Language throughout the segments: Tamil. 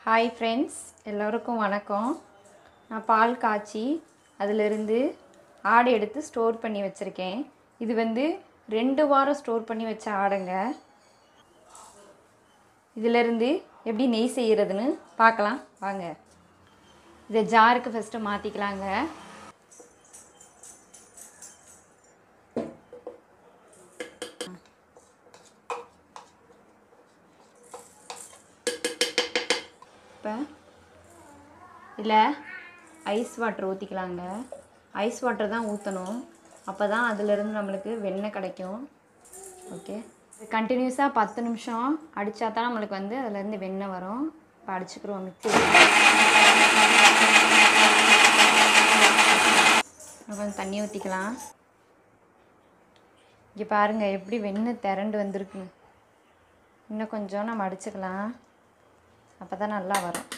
ஹாய் ஃப்ரெண்ட்ஸ், எல்லோருக்கும் வணக்கம். நான் பால் காய்ச்சி அதிலிருந்து ஆடை எடுத்து ஸ்டோர் பண்ணி வச்சுருக்கேன். இது 2 வாரம் ஸ்டோர் பண்ணி வச்ச ஆடைங்க. இதிலிருந்து எப்படி நெய் செய்கிறதுன்னு பார்க்கலாம் வாங்க. இதை ஜாருக்கு ஃபஸ்ட்டு மாற்றிக்கலாங்க. இப்போ இதில் ஐஸ் வாட்டர் ஊற்றிக்கலாங்க. ஐஸ் வாட்டர் தான் ஊற்றணும், அப்போ தான் அதிலிருந்து நம்மளுக்கு வெண்ணெய் கிடைக்கும். ஓகே, இது கண்டினியூஸாக 10 நிமிஷம் அடித்தா தான் நம்மளுக்கு அதிலேருந்து வெண்ணெய் வரும். இப்போ அடிச்சுக்கிறோம் மிக்ஸி. கொஞ்சம் தண்ணி ஊற்றிக்கலாம். இங்கே பாருங்கள் எப்படி வெண்ணெய் திரண்டு வந்திருக்குன்னு. இன்னும் கொஞ்சம் நம்ம அடிச்சுக்கலாம், அப்போ தான் நல்லா வரும்.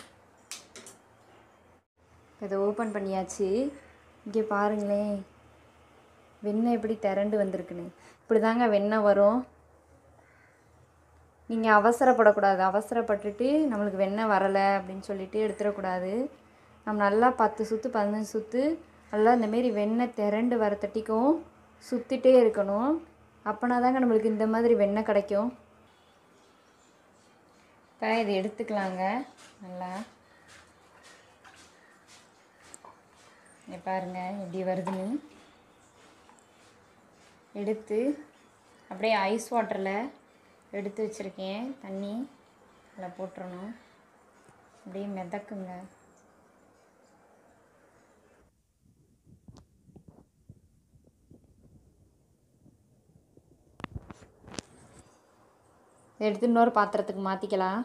இதை ஓப்பன் பண்ணியாச்சு. இங்கே பாருங்களேன் வெண்ணெய் எப்படி திரண்டு வந்திருக்குன்னு. இப்படி தாங்க வெண்ணெய் வரும். நீங்கள் அவசரப்படக்கூடாது. அவசரப்பட்டுட்டு நம்மளுக்கு வெண்ணெய் வரலை அப்படின்னு சொல்லிட்டு எடுத்துடக்கூடாது. நம்ம நல்லா 10 சுற்று 15 சுற்று நல்லா இந்தமாரி வெண்ணெய் திரண்டு வரத்தட்டிக்கும் சுற்றிட்டே இருக்கணும். அப்போனா தாங்க நம்மளுக்கு இந்த மாதிரி வெண்ணெய் கிடைக்கும். இப்போ இதை எடுத்துக்கலாங்க. நல்லா பாருங்கள் எப்படி வருதுன்னு. எடுத்து அப்படியே ஐஸ் வாட்டரில் எடுத்து வச்சுருக்கேன். தண்ணி அதில் போட்டுறணும். அப்படியே மிதக்குங்க. எடுத்து இன்னொரு பாத்திரத்துக்கு மாற்றிக்கலாம்.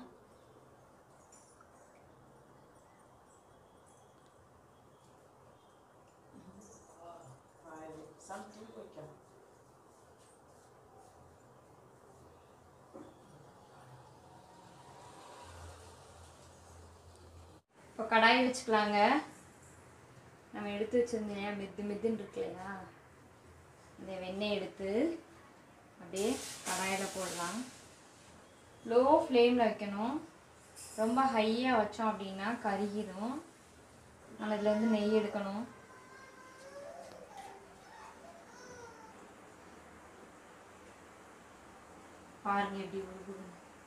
இப்போ கடாயை வச்சுக்கலாங்க. நம்ம எடுத்து வச்சுருந்தேன் மெத்துன்னு இருக்கு இல்லையா, இந்த வெண்ணெய் எடுத்து அப்படியே கடாயில் போடலாம். லோ ஃப்ளேமில் வைக்கணும். ரொம்ப ஹையாக வச்சோம் அப்படின்னா கருகிடும். நம்ம இதுலேருந்து நெய் எடுக்கணும். பாருங்க எப்படி உருகுது.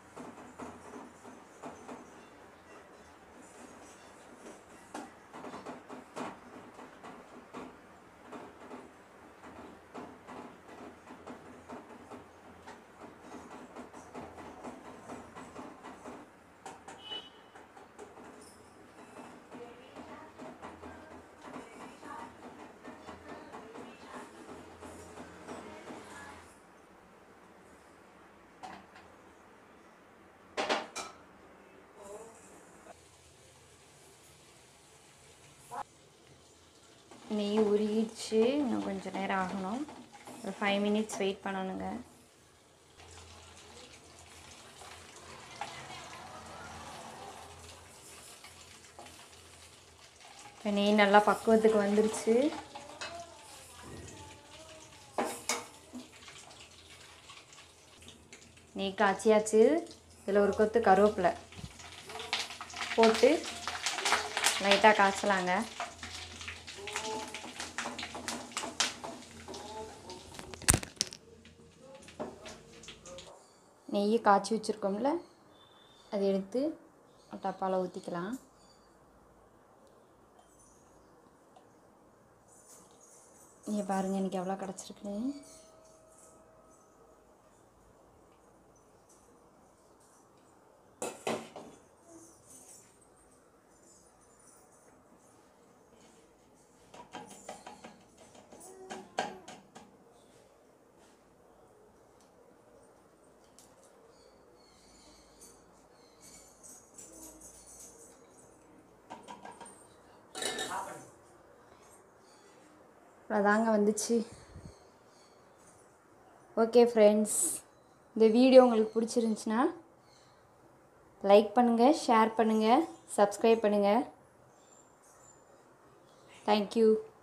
நெய் உருகிடுச்சு. இன்னும் கொஞ்சம் நேரம் ஆகணும். ஒரு 5 மினிட்ஸ் வெயிட் பண்ணணுங்க. இப்போ நெய் நல்லா பக்குவத்துக்கு வந்துருச்சு. நெய் காய்ச்சியாச்சு. இதில் ஒரு கொத்து கருவேப்பிலை போட்டு லைட்டாக காய்ச்சலாங்க. நெய்யை காய்ச்சி வச்சுருக்கோம்ல, அதை எடுத்து டப்பாவில் ஊற்றிக்கலாம். நீங்கள் பாருங்கள் எனக்கு எவ்வளோ கிடச்சிருக்குன்னு. அதாங்க வந்துச்சு. ஓகே ஃப்ரெண்ட்ஸ், இந்த வீடியோ உங்களுக்கு பிடிச்சிருந்துச்சின்னா லைக் பண்ணுங்கள், ஷேர் பண்ணுங்கள், சப்ஸ்கிரைப் பண்ணுங்கள். தேங்க்யூ.